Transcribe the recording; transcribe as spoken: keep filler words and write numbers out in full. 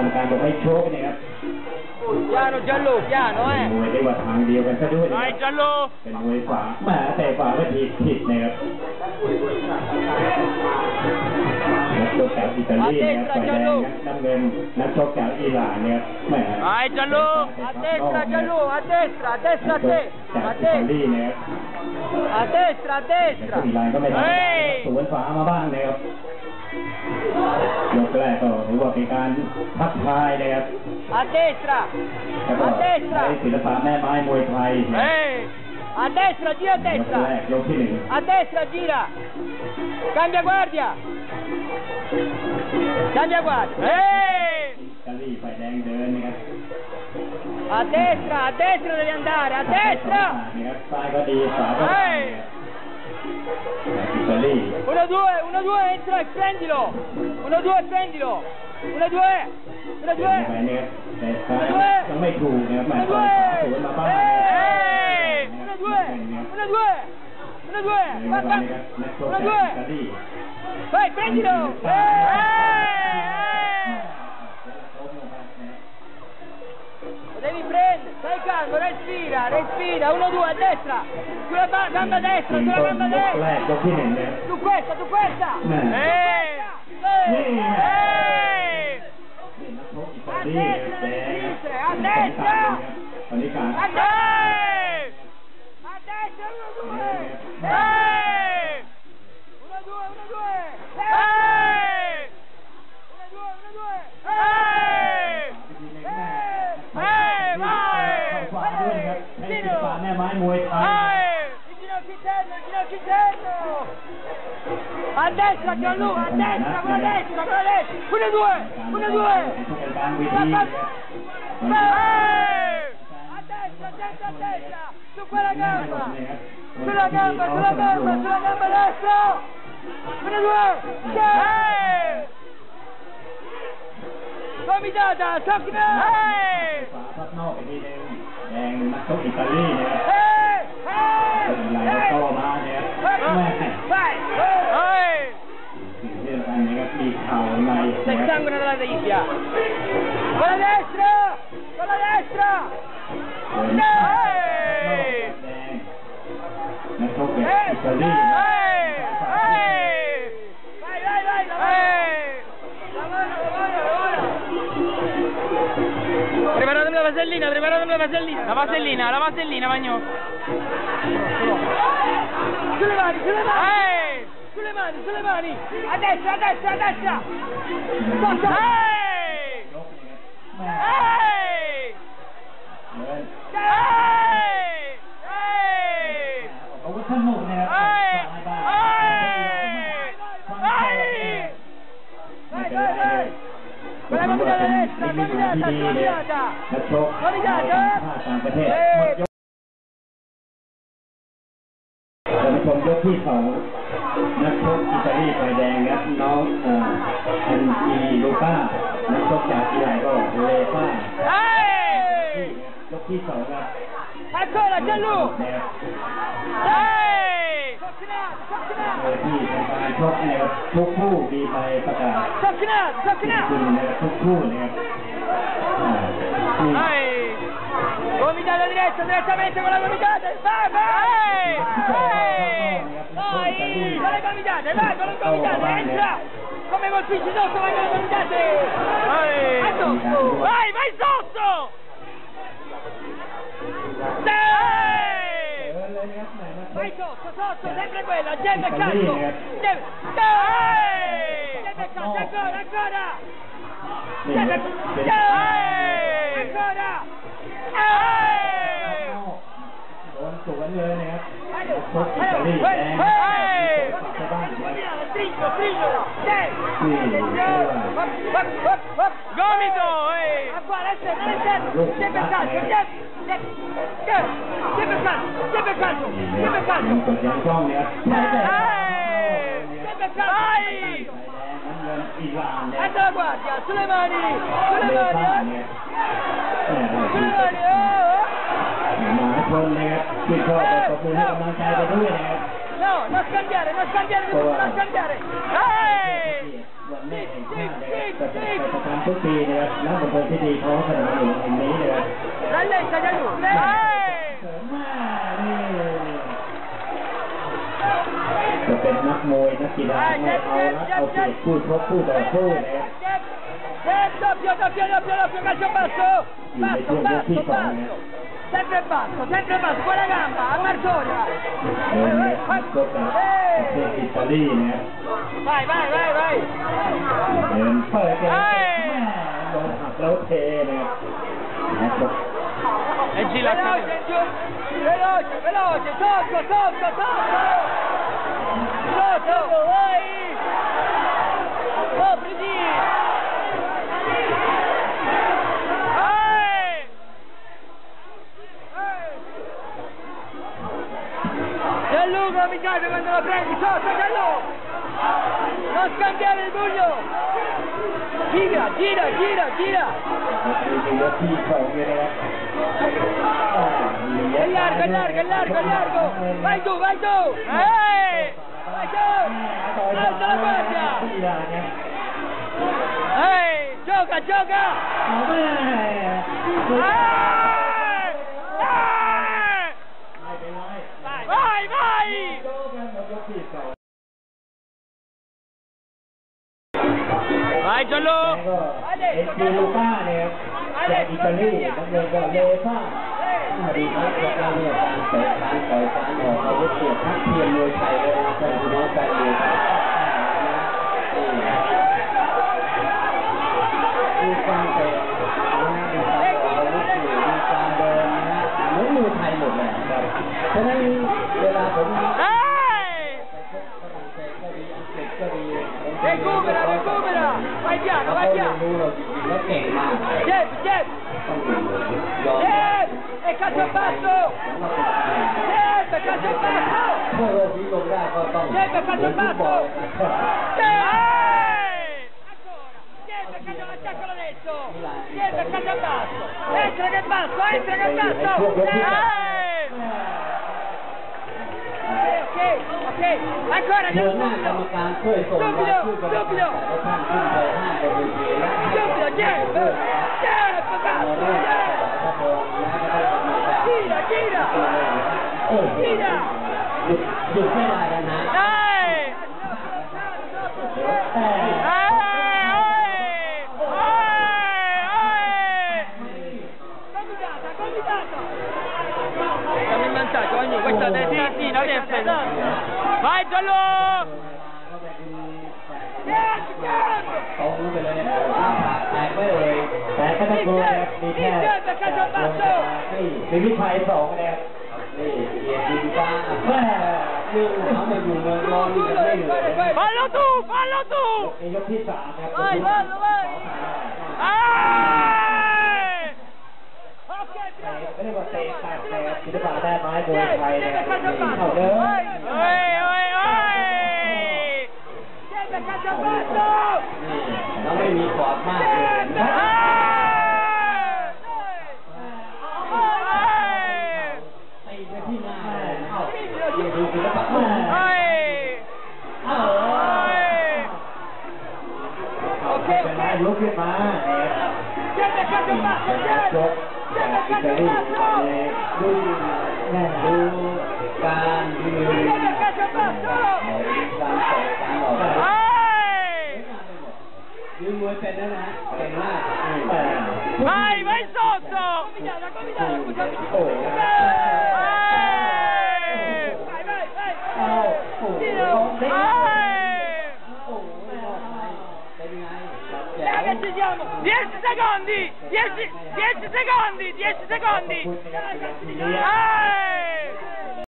รมการบอกให้โชคนะครับ piano Gianlu piano ม eh วยได้ว่าทางเดียวกันซะด้วย vai Gianlu เป็นมวยขวาแหมแต่ขวาก็ผิดผิดนะครับนักชกจากอิตาลีนะครับฝ่ายแดงน้ำเงินนักชกจากอิหร่านเนี่ยแหม vai Gianlu a destra Gianlu a destra a destra a te จาก a อิตาลี te นะครับ a destra a แต่ destra อิหร่านก็ไม่ทำสวนขวามาบ้างนะครับยกแรกก็ถือว่าเป็นการทักทายนะครับ a destra แล้วก็ a ใช้ destra ศิลปะแม่ไม้มวยไทย ehi a destra gira a ยกแร destra กยกที่หนึ่ง a destra gira cambia guardia cambia guardia ehi อิตาลีฝ่ายแดงเดินนะครับ a destra a destra devi andare a destra นะครับซ้ายก็ดีขวาก็ดีอิตาลี uno due uno due entra e prendilo uno due prendilo uno due uno เดิ due นไปนะครับแต่ซ้ายยังไม่ถูกนะครับหมาย uno ความ due สวนมาบ้าง ehi uno due uno due uno due เดิน vai ไป vai นะครับนักชก uno จาก due อิตาลี vai prendilo devi prendere stai calmo respira respira uno due a destra sulla gamba destra sulla gamba ยกแร destra กยกที่หนึ่งเนี่ย su questa su questa ehi ehi ehi นี่นักชกอิตาลีแดงนะครับตอนนี้การ a destra ehi a destra uno due ehi uno due uno due ehi uno due uno due ehi ehi vai ขวาด้วยนะครับใช้ศิลปะแม่ไม้มวยไทย ehi il ginocchio interno il ginocchio interno a destra Gianluca a destra con la destra con la destra uno due uno due เป็นการวิธีนะครับ ehi a destra a destra a destra su quella gamba sulla gamba sulla gamba sulla gamba destra uno due ehi comitata tocca ehi ขวาพับนอกอีกทีหนึงแดงนักชกอิตาลีนะครับ ehi เป็นไหลแล้วโตมาเนี่ยแม่ vai ehi สิ่งที่สำคัญนะครับมีเข่าใน c'è sangue nella tibia con la destra con la destra เดินนอกแดงนักชกจากอิตาลี ehi ehi vai vai vai la mano la mano la mano la mano preparatemi la vasellina preparatemi la vasellina la vasellina la vasellina Magno sulle mani sulle mani ehi sulle mani sulle mani a destra a destra a destra Forza. ehi แม่ ehi เดิน ehi ehi อาวุธสนุกนะครับ ehi บ้าง ehi ไม่เป็นไรเลยถือว่าเป็นนิมิตหมายที่ดีเลยนักชกชาติต่างประเทศหมดยกเราไปชมยกที่สองนักชกอิตาลีฝ่ายแดงครับน้องเอ่ออันอีลูก้านักชกจากอิหร่านก็เลซ่า ehi ยกที่สองครับ ancora Gianlu นะครับ ehi Soccinato โดย soccinato ที่ทางการชกนะครับทุกคู่มีใบประกาศ soccinato จริ soccinato งนะครับทุกคู่นะครับอ่านี่ ehi gomitata diretta direttamente con la gomitata vai vai ehi vai con le gomitate vai con le gomitate entra come colpisci sotto vai con le gomitate vai sotto vai vai sotto ehi เดินเลยนะครับแหมนักช vai ก sotto sotto sempre quella gemma e calcio gemma e calcio ancora ancora นี่ gemma ครับเป็น ancora โดนสวนเลยนะครับนักชกอิตาลีแดงฝากไปบ้างนะครับ stringo stringo dai นี่เรียกว่า hop hop hop hop gomito ehi a qua all'esterno all'esterno sempre calcio sempre sempre calcio sempre calcio นี่ sempre ยัง calcio กดยังจ้องนะครับใช้แต่ sempre calcio น้ำเงินอิหร่านเนี่ย alza la guardia sulle mani เล sulle ซ่า mani เนี่ย sulle mani oh หมาชนนะครับที่ชอบตบมือให้กำลังใจไปด้วยนะครับ no non scambiare non scambiare non scambiare ehi วันแม่แห่งชาตินะครับก็จะไปประกันำทุกปีนะครับณมณฑลพิธีท้องสนามหลวงแห่งนี้นะครับ Rallenta Gianlu. เฮ้ยเสริมมานี่จะเป็นนักมวยนักกีฬาไม่เอารัดเอาเปรียบผู้ชกผู้ต่อสู้นะครับ Doppio, doppio, doppio, doppio, calcio basso. อยู่ในช่ว Basso, งยกที่ basso, สองนะ basso. Sempre basso, sempre basso, con la gamba, a Martoria. เดินนะครับก็จากประเทศอิตาลีนะครับ Vai, vai, vai, vai. เดินเปิดเกมแม่โดนหักแล้วเทนะครับนะครับ E gira Veloce, giù. Veloce, veloce, sotto, sotto, sotto. Sotto, vai. Oh, Bridi. Gianluca mi cade quando lo prendi sotto, Gianluca! Non scambiare il buglio! Gira, gira, gira, gira! มียกที่สองเลยนะครับ È largo, è largo, è largo, è largo! Vai tu, vai tu! Ehi! Vai tu! Alza la guardia! กีฬาเนี่ย Ehi! Gioca, gioca! เอาแม่ Ehi! Ehi! ไม่เป็นไร Vai, vai! โจ้กันหมดยกที่สอง Vai แล้ว Gianlu! ก็เอ็นจีลูก้าเนี่ยครับจากอิตาลีนักเรียนก็เลซ่าดีครับแล้วก็เรื่องการเตะการต่อยการออกอาวุธเกี่ยวกับเทียมมวยไทยเลยนะครับพี่น้องกันอยู่ครับดูการเตะดูการออกอาวุธดูการเดินนะเหมือนมวยไทยหมดเลยครับฉะนั้นเวลาผม Ehi! ฝรั่งเศสก็ดีอังกฤษก็ดี Recupera, recupera! Vai piano, เขา vai เรียน piano! รู้เราจริงๆแล้วเก่งมาก Jeb, Jeb! ต้องยอม Jeb! E calcio basso! Jeb, calcio basso! ถ้าโลกนี้ลงได้ก็ต้อง Jeb, calcio basso! Ehi! Jeb, calcio attaccalo adesso! Jeb, calcio basso! Entra che basso, entra che basso! Ehi! Ok, ok! Ancora, เดิน andiamo หน้ากรรม subito! การช่วยส่งรายชื่อกรรมการแต่ละท่านขึ้นไปห้าบนเวทีและให้ Subito, Jeb! Jeb, เรา basso! เริ่ม Jeb! พระบรมและก็ได้กรรมการ Gira, gira! โอ้โหหยุดหยุดไม่ได้แล้วนะ Ehi! แต่ Comitata, comitata! Siamo in vantaggio, ogni questa è sì, sì, non è preso. Vai Gianlu! ตรงไปเลยนะครับแตกไม่เลยแต่ก็ตะโกนนะครับมีแค่นี่มีวิชัยสองนะครับนี่เกียรติฟ้าแม่เรื่องหามาอยู่เมืองร้อนนี่จะไม่เหลือ Fallo tu, fallo tu! ในยกที่สามครับ Vai, vai, vai! Ehi! Ok, ไม่ได้ว่าเตะขาดแต่ศิลปะแท้ไม้มวยไทยนะครับเข้าเดิน Oi, oi, oi! Jeb, calcio basso! นี่แล้วไม่มีขอบมากเลย ตีไปที่หน้าเอ้าดูดูศิลปะเอ้า Ehi! เอ้า Ehi! โอเคเป็นไรลุกขึ้นมาเนี่ย Jeb, calcio basso! ย Jeb! กจากอิตาลีเลยดูแน่ดูการยืน Jeb, calcio basso! การเตะการออก Ehi! ยืนมวยเป็นแล้วนะเก่งมาก Vai, vai sotto! Comitata, comitata, scusami! โอ้ Ehi! Vai, vai, vai! เอาโอ้โห Ehi! โอ้โหเป็นไงแจ๋ Dai ว che ci siamo! dieci secondi! dieci, dieci secondi! dieci secondi! คุณนะครับ Ehi!